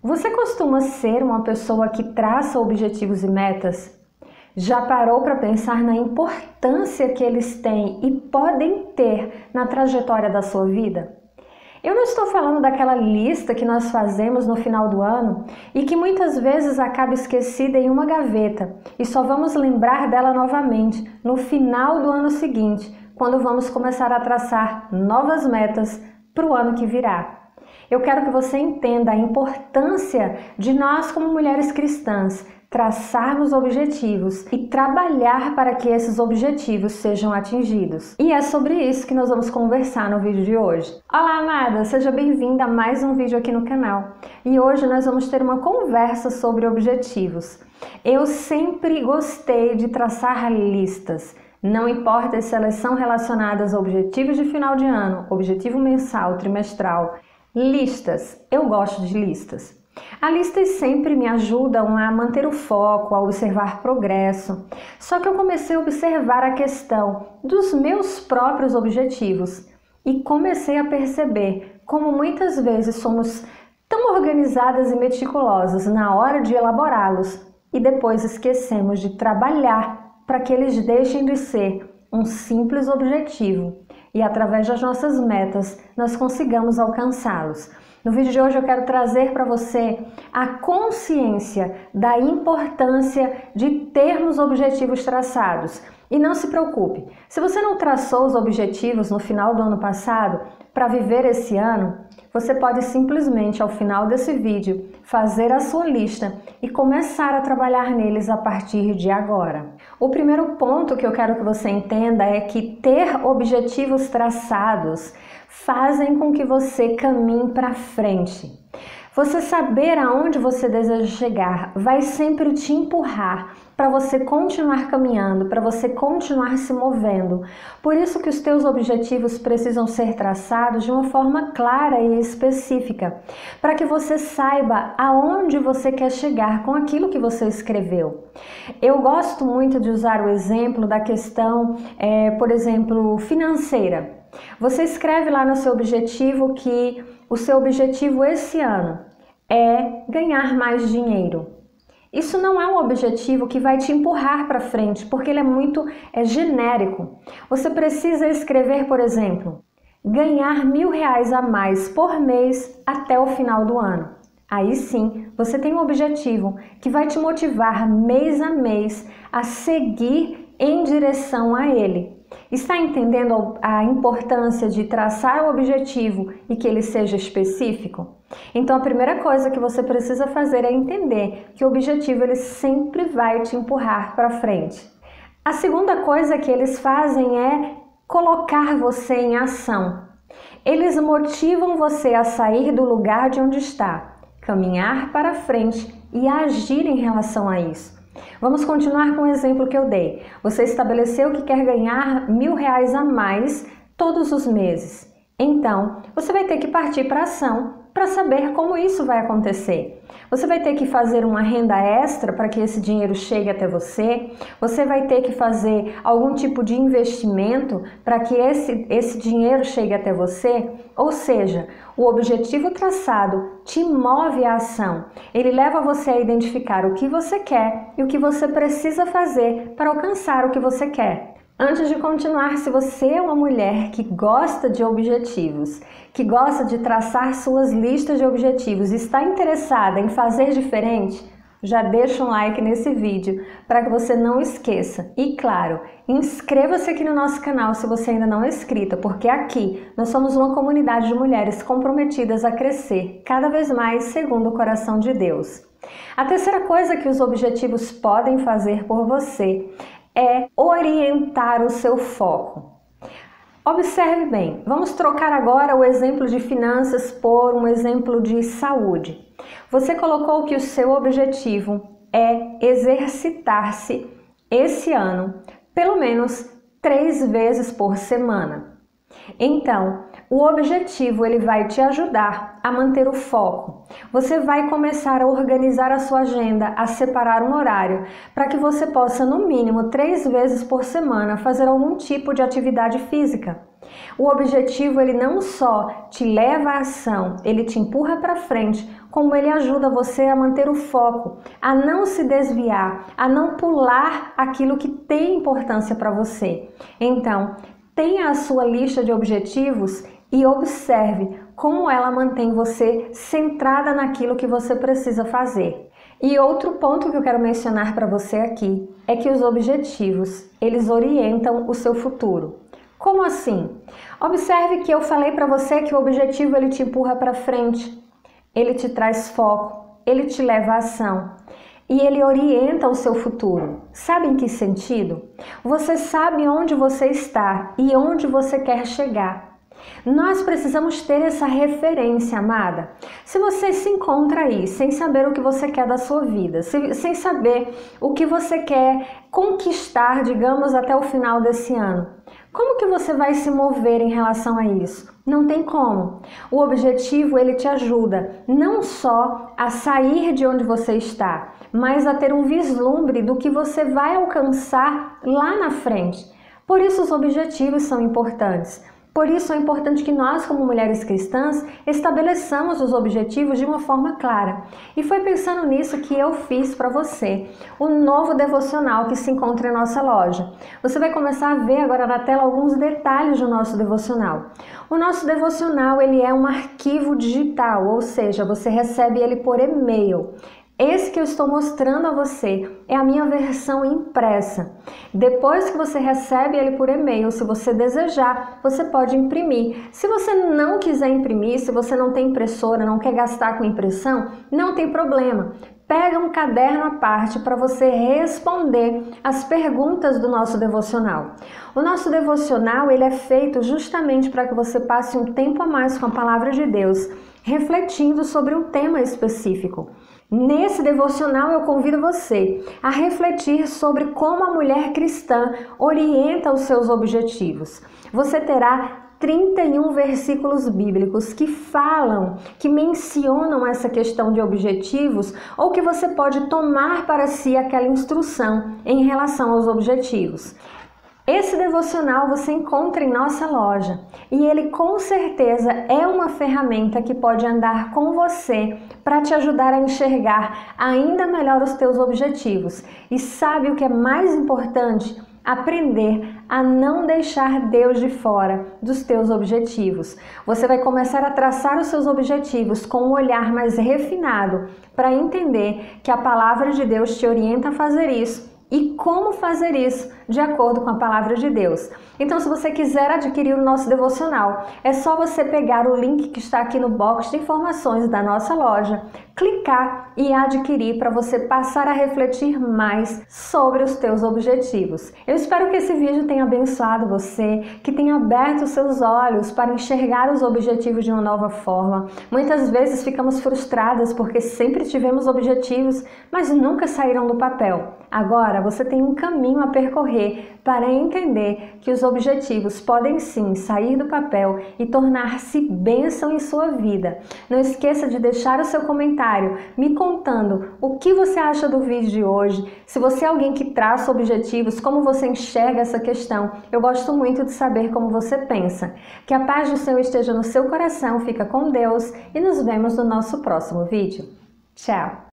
Você costuma ser uma pessoa que traça objetivos e metas? Já parou para pensar na importância que eles têm e podem ter na trajetória da sua vida? Eu não estou falando daquela lista que nós fazemos no final do ano e que muitas vezes acaba esquecida em uma gaveta e só vamos lembrar dela novamente no final do ano seguinte, quando vamos começar a traçar novas metas para o ano que virá. Eu quero que você entenda a importância de nós, como mulheres cristãs, traçarmos objetivos e trabalhar para que esses objetivos sejam atingidos. E é sobre isso que nós vamos conversar no vídeo de hoje. Olá, amada! Seja bem-vinda a mais um vídeo aqui no canal. E hoje nós vamos ter uma conversa sobre objetivos. Eu sempre gostei de traçar listas. Não importa se elas são relacionadas a objetivos de final de ano, objetivo mensal, trimestral. Listas. Eu gosto de listas. As listas sempre me ajudam a manter o foco, a observar progresso. Só que eu comecei a observar a questão dos meus próprios objetivos e comecei a perceber como muitas vezes somos tão organizadas e meticulosas na hora de elaborá-los e depois esquecemos de trabalhar para que eles deixem de ser um simples objetivo e através das nossas metas nós consigamos alcançá-los. No vídeo de hoje eu quero trazer para você a consciência da importância de termos objetivos traçados. E não se preocupe, se você não traçou os objetivos no final do ano passado para viver esse ano, você pode simplesmente ao final desse vídeo fazer a sua lista e começar a trabalhar neles a partir de agora. O primeiro ponto que eu quero que você entenda é que ter objetivos traçados fazem com que você caminhe para frente. Você saber aonde você deseja chegar vai sempre te empurrar para você continuar caminhando, para você continuar se movendo. Por isso que os teus objetivos precisam ser traçados de uma forma clara e específica, para que você saiba aonde você quer chegar com aquilo que você escreveu. Eu gosto muito de usar o exemplo da questão, por exemplo, financeira. Você escreve lá no seu objetivo que o seu objetivo esse ano é ganhar mais dinheiro. Isso não é um objetivo que vai te empurrar para frente, porque ele é muito genérico. Você precisa escrever, por exemplo, ganhar R$1.000 a mais por mês até o final do ano. Aí sim, você tem um objetivo que vai te motivar mês a mês a seguir em direção a ele. Está entendendo a importância de traçar o objetivo e que ele seja específico? Então a primeira coisa que você precisa fazer é entender que o objetivo ele sempre vai te empurrar para frente. A segunda coisa que eles fazem é colocar você em ação. Eles motivam você a sair do lugar de onde está, caminhar para frente e agir em relação a isso. Vamos continuar com o exemplo que eu dei. Você estabeleceu que quer ganhar R$1.000 a mais todos os meses. Então, você vai ter que partir para a ação para saber como isso vai acontecer. Você vai ter que fazer uma renda extra para que esse dinheiro chegue até você. Você vai ter que fazer algum tipo de investimento para que esse dinheiro chegue até você. Ou seja, o objetivo traçado te move à ação. Ele leva você a identificar o que você quer e o que você precisa fazer para alcançar o que você quer. Antes de continuar, se você é uma mulher que gosta de objetivos, que gosta de traçar suas listas de objetivos e está interessada em fazer diferente, já deixa um like nesse vídeo para que você não esqueça. E claro, inscreva-se aqui no nosso canal se você ainda não é inscrita, porque aqui nós somos uma comunidade de mulheres comprometidas a crescer cada vez mais segundo o coração de Deus. A terceira coisa que os objetivos podem fazer por você é orientar o seu foco. Observe bem, vamos trocar agora o exemplo de finanças por um exemplo de saúde. Você colocou que o seu objetivo é exercitar-se esse ano pelo menos 3 vezes por semana. Então, o objetivo ele vai te ajudar a manter o foco. Você vai começar a organizar a sua agenda, a separar um horário para que você possa, no mínimo, 3 vezes por semana fazer algum tipo de atividade física. O objetivo, ele não só te leva à ação, ele te empurra para frente, como ele ajuda você a manter o foco, a não se desviar, a não pular aquilo que tem importância para você. Então, tenha a sua lista de objetivos e observe como ela mantém você centrada naquilo que você precisa fazer. E outro ponto que eu quero mencionar para você aqui é que os objetivos, eles orientam o seu futuro. Como assim? Observe que eu falei para você que o objetivo ele te empurra para frente, ele te traz foco, ele te leva à ação e ele orienta o seu futuro. Sabe em que sentido? Você sabe onde você está e onde você quer chegar. Nós precisamos ter essa referência, amada. Se você se encontra aí sem saber o que você quer da sua vida, sem saber o que você quer conquistar, digamos, até o final desse ano, como que você vai se mover em relação a isso? Não tem como. O objetivo, ele te ajuda não só a sair de onde você está, mas a ter um vislumbre do que você vai alcançar lá na frente. Por isso os objetivos são importantes. Por isso é importante que nós, como mulheres cristãs, estabeleçamos os objetivos de uma forma clara. E foi pensando nisso que eu fiz para você o novo devocional que se encontra em nossa loja. Você vai começar a ver agora na tela alguns detalhes do nosso devocional. O nosso devocional, ele é um arquivo digital, ou seja, você recebe ele por e-mail. Esse que eu estou mostrando a você é a minha versão impressa. Depois que você recebe ele por e-mail, se você desejar, você pode imprimir. Se você não quiser imprimir, se você não tem impressora, não quer gastar com impressão, não tem problema. Pega um caderno à parte para você responder as perguntas do nosso devocional. O nosso devocional, ele é feito justamente para que você passe um tempo a mais com a palavra de Deus, refletindo sobre um tema específico. Nesse devocional eu convido você a refletir sobre como a mulher cristã orienta os seus objetivos. Você terá 31 versículos bíblicos que falam, que mencionam essa questão de objetivos ou que você pode tomar para si aquela instrução em relação aos objetivos. Esse devocional você encontra em nossa loja e ele com certeza é uma ferramenta que pode andar com você para te ajudar a enxergar ainda melhor os teus objetivos. E sabe o que é mais importante? Aprender a não deixar Deus de fora dos teus objetivos. Você vai começar a traçar os seus objetivos com um olhar mais refinado para entender que a palavra de Deus te orienta a fazer isso e como fazer isso de acordo com a palavra de Deus. Então, se você quiser adquirir o nosso devocional, é só você pegar o link que está aqui no box de informações da nossa loja, clicar e adquirir para você passar a refletir mais sobre os teus objetivos. Eu espero que esse vídeo tenha abençoado você, que tenha aberto os seus olhos para enxergar os objetivos de uma nova forma. Muitas vezes ficamos frustradas porque sempre tivemos objetivos, mas nunca saíram do papel. Agora você tem um caminho a percorrer para entender que os objetivos podem sim sair do papel e tornar-se bênção em sua vida. Não esqueça de deixar o seu comentário me contando o que você acha do vídeo de hoje, se você é alguém que traça objetivos, como você enxerga essa questão. Eu gosto muito de saber como você pensa. Que a paz do Senhor esteja no seu coração, fica com Deus e nos vemos no nosso próximo vídeo. Tchau!